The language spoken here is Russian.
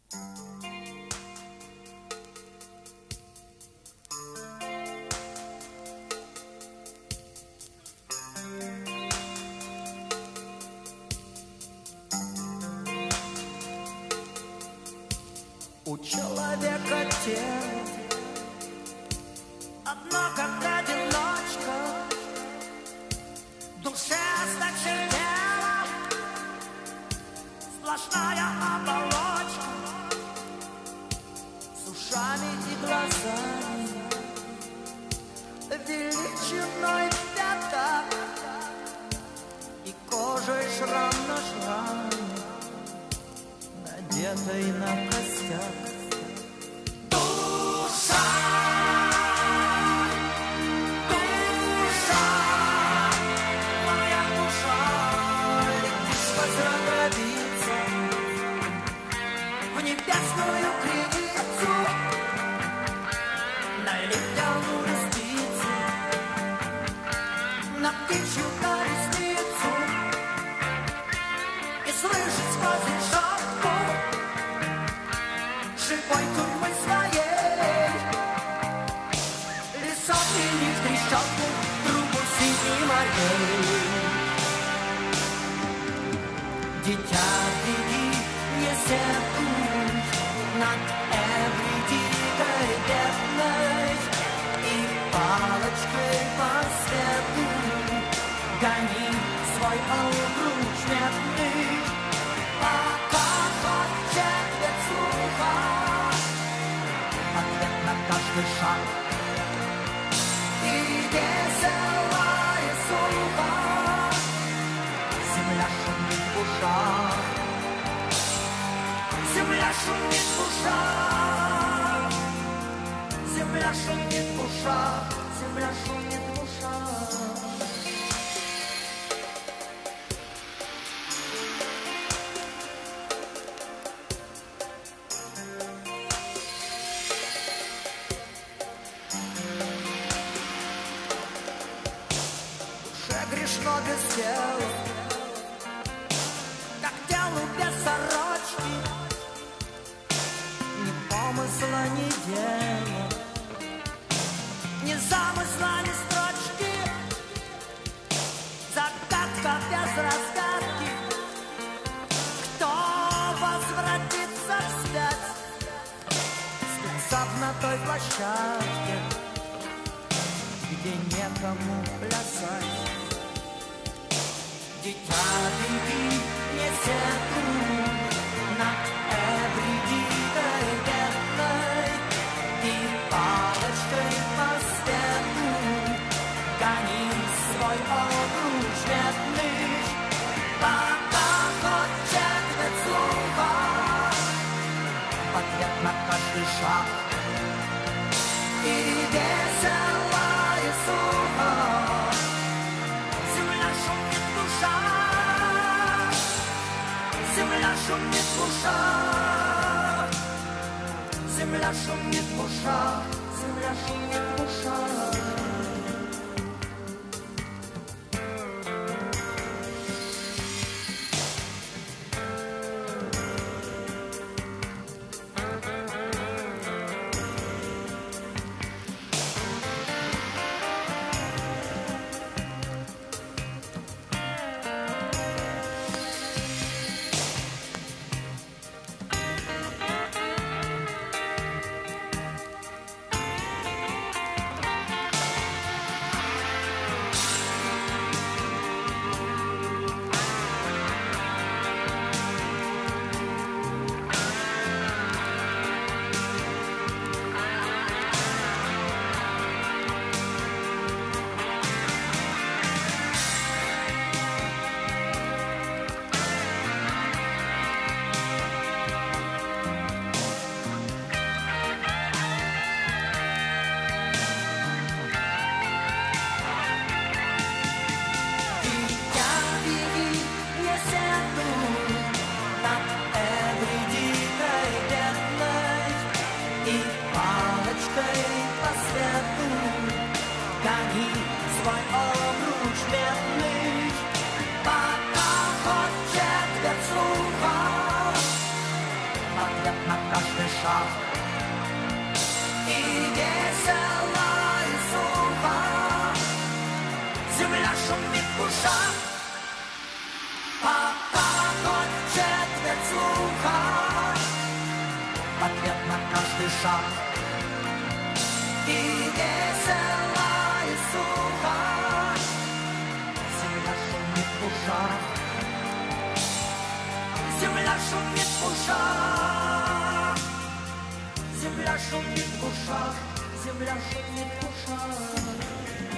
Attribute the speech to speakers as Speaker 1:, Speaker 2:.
Speaker 1: У человека тело одно, как одиночка, душе осточертела сплошная оболочка с ушами и глазами, величиной в пятак и кожей шрам на шраме, надетой на костях. Небесную кривицу, на ледяную спицу, на птичью ресницу, и слышать сквозь решетку живой тюрьмы своей. Лесок и не в трещотку, трубу синей морей. Дитя, беги, не секунд над эврей дикой бедной и палочкой по свету гони свой обруч медный, пока хочет ведь слуха ответ на каждый шаг и веселая сухо земля шумит в ушах. Земля шумит в ушах, земля шумит в ушах, земля шумит в ушах. Душе грешно без тела, как телу без сорочки. Помысла ни дела, ни замысла, ни строчки, загадка без разгадки. Кто возвратится вспять, сплясав на той площадке, где некому плясать? Дитя, беги, не секунд над эврей дикой бедной и палочкой по свету гони свой обруч медный, пока хочет ведь слуха ответ на каждый шаг и веселая сухо. Земля шумит в ушах, земля шумит в ушах, земля шумит в ушах, земля шумит в ушах. ответ на каждый шаг. И весело, и сухо, земля шумит в ушах. Пока хоть четверть слуха, ответ на каждый шаг. И весело, и сухо, земля шумит в ушах. Земля шумит в ушах. Земля шумит в ушах. Земля шумит в ушах.